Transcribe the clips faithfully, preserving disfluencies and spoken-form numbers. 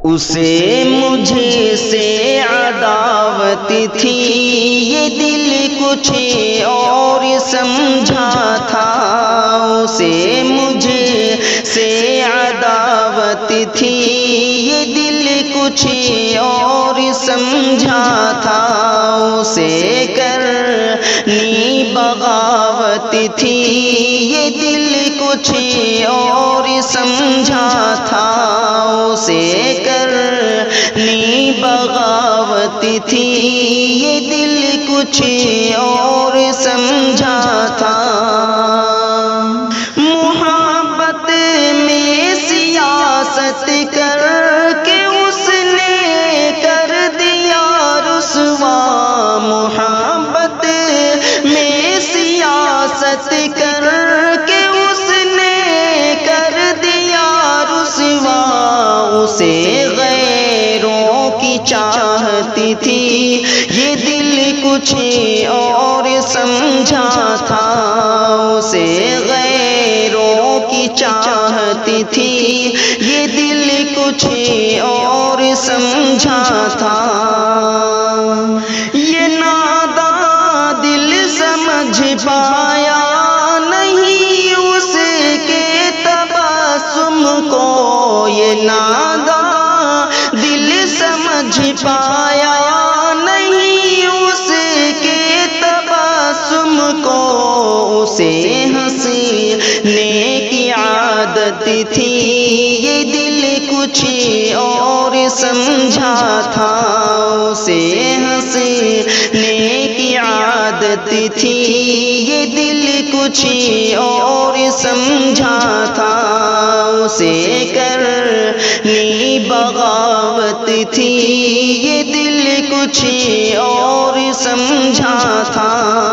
اسے مجھے سے عداوت تھی، یہ دل کچھ اور سمجھا تھا۔ اسے مجھے سے عداوت تھی، یہ دل کچھ اور سمجھا تھا۔ اسے کرنی بغاوت تھی، یہ دل کچھ اور سمجھا تھا۔ اسے کرنی بغاوت تھی، یہ دل کچھ اور سمجھا تھا۔ محبت میں سیاست کر کے اس نے کر دیا رسوا۔ محبت میں سیاست کر کے اس نے کر دیا رسوا۔ اسے غیروں کی چاہتی تھی، یہ دل کچھ اور سمجھا تھا۔ اسے غیروں کی چاہتی تھی، یہ دل کچھ اور سمجھا تھا۔ یہ ناداں دل سمجھ پایا نہیں اس کے تبسم کو۔ یہ ناداں دل سمجھ پایا نہیں اس کے تبسم کو۔ اسے ہنسنے کی عادت تھی، یہ دل کچھ اور سمجھا تھا۔ اسے ہنسنے کی عادت تھی، یہ دل کچھ اور سمجھا تھا۔ اسے کرنی بغاوت تھی، یہ دل کچھ اور سمجھا تھا۔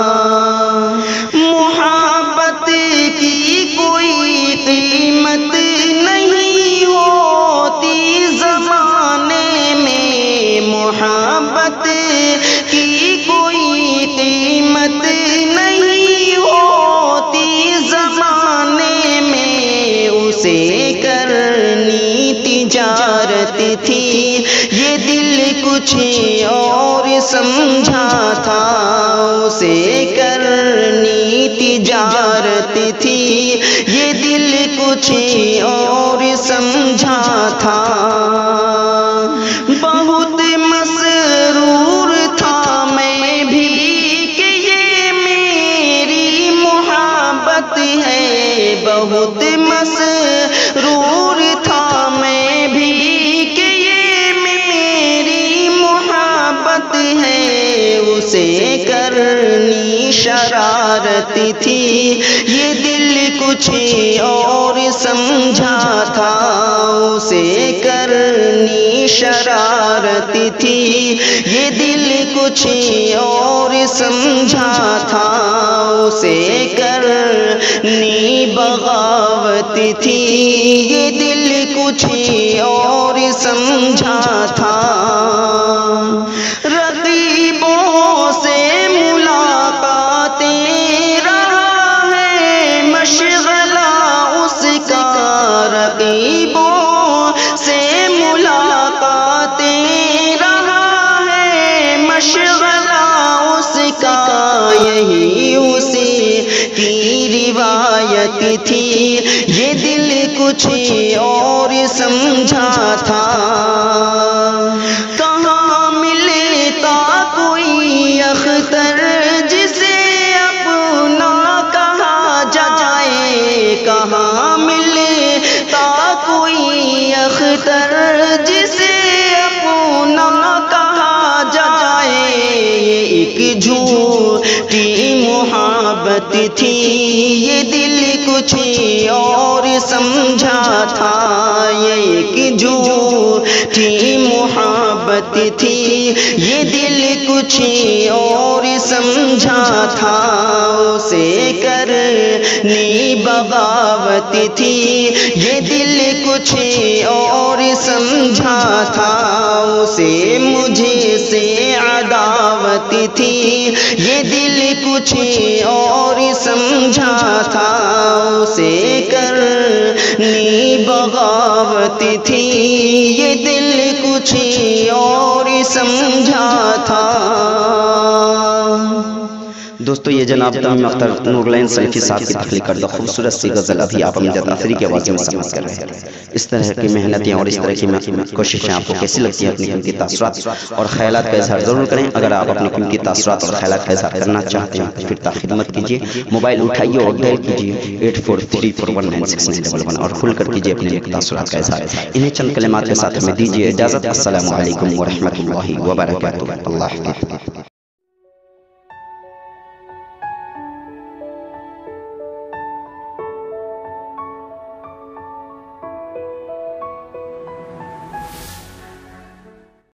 محبت کی کوئی قیمت نہیں ہوتی زمانے میں۔ محبت کی کوئی قیمت نہیں ہوتی زمانے میں۔ اسے کرنی تجارت تھی، یہ دل کچھ اور سمجھا تھا۔ اسے کرنی تجارت تھی، یہ دل کچھ اور سمجھا تھا۔ بہت مسرور تھا میں بھی کہ یہ میری محبت ہے۔ بہت مسرور تھا میں بھی کہ یہ میری محبت ہے۔ اسے کرنی شرارت تھی، یہ دل کچھ اور سمجھا تھا۔ اسے کرنی شرارت تھی، یہ دل کچھ اور سمجھا تھا۔ اسے کرنی بغاوت تھی، یہ دل کچھ اور سمجھا تھا۔ رقیبوں سے ملاقاتیں رہا ہے مشغلہ اس کا۔ رقیبوں سے ملاقاتیں رہا ہے مشغلہ اس کا۔ یہی اسی کی روایت تھی، یہ دل کچھ اور سمجھا تھا۔ کہاں ملتا کوئی اختر جسے اپنا کہا جائے۔ کہاں ملتا کوئی اختر جسے اپنا کہا جائے۔ یہ ایک جھوٹی محبت تھی، یہ دل کچھ اور سمجھا تھا۔ یہ ایک جھوٹی محبت تھی، یہ دل کچھ اور سمجھا تھا۔ اسے کرنی بغاوت تھی، یہ دل کچھ اور سمجھا تھا۔ اسے مجھے سے عداوت تھی، یہ دل کچھ اور سمجھا تھا۔ اسے کر اپنی بغاوت تھی، یہ دل کچھ اور سمجھا تھا۔ دوستو یہ جناب تمیم اختر نورالعین سلفی صاحب کی تخلیق کردہ خوبصورت سی غزل ابھی آپ امجد آخری کی آواز میں سماعت کر رہے ہیں۔ اس طرح کی محنتیں اور اس طرح کی کوششیں آپ کو کیسی لگتی ہیں؟ اپنی قیمتی تاثرات اور خیالات کا اظہار ضرور کریں۔ اگر آپ اپنی قیمتی تاثرات اور خیالات کا اظہار کرنا چاہتے ہیں تو پھر تاخدمت کیجیے، موبائل اٹھائیے اور ڈائل کیجیے eight four three four one nine six nine double one اور کھل کر کیجیے اپنے تاثرات کا اظہار۔ انہیں چند کلمات کے ساتھ ہمیں دیجیے اجازت۔ السلام علیکم ورحمۃ اللہ وبرکاتہ۔ اللہ حافظ۔